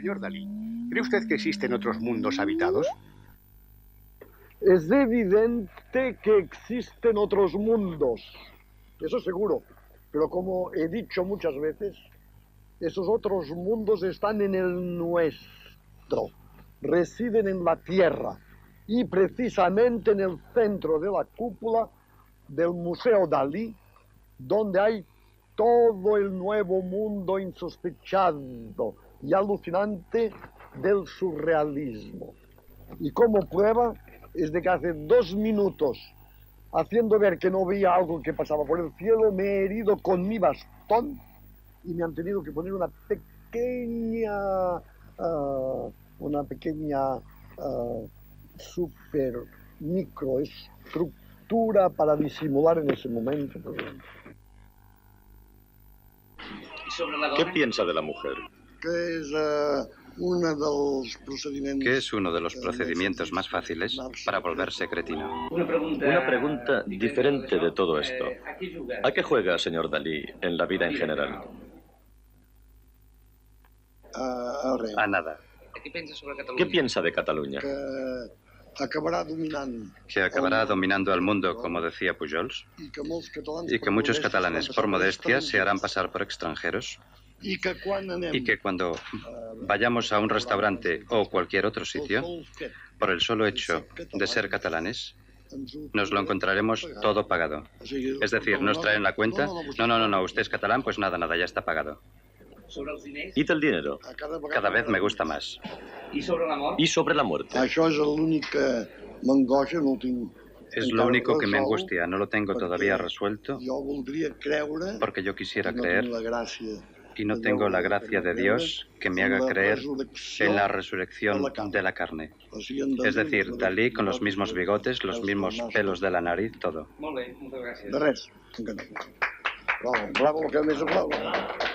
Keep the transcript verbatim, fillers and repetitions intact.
Señor Dalí, ¿cree usted que existen otros mundos habitados? Es evidente que existen otros mundos, eso seguro, pero como he dicho muchas veces, esos otros mundos están en el nuestro, residen en la Tierra y precisamente en el centro de la cúpula del Museo Dalí, donde hay todo el nuevo mundo insospechado y alucinante del surrealismo. Y como prueba es de que hace dos minutos, haciendo ver que no veía algo que pasaba por el cielo, me he herido con mi bastón y me han tenido que poner una pequeña, uh, una pequeña uh, super microestructura para disimular en ese momento. ¿Qué piensa de la mujer? Que es uh, una de los procedimientos, ¿Qué es uno de los procedimientos más fáciles para volverse cretino? Una pregunta, Una pregunta diferente de todo esto. ¿A qué juega, señor Dalí, en la vida en general? A nada. ¿Qué piensa de Cataluña? Que acabará dominando. Que acabará dominando al mundo, como decía Pujols. Y que muchos catalanes, por modestia, se harán pasar por extranjeros. Y que cuando vayamos a un restaurante o cualquier otro sitio, por el solo hecho de ser catalanes, nos lo encontraremos todo pagado. Es decir, nos traen la cuenta. No, no, no, no, usted es catalán, pues nada, nada, ya está pagado. ¿Y del dinero? Cada vez me gusta más. ¿Y sobre la muerte? ¿Y sobre la muerte? Es lo único que me angustia, no lo tengo todavía resuelto, porque yo quisiera creer y no tengo la gracia de Dios que me haga creer en la resurrección de la carne. Es decir, Dalí con los mismos bigotes, los mismos pelos de la nariz, todo. De res. Bravo, bravo, que més aplausos.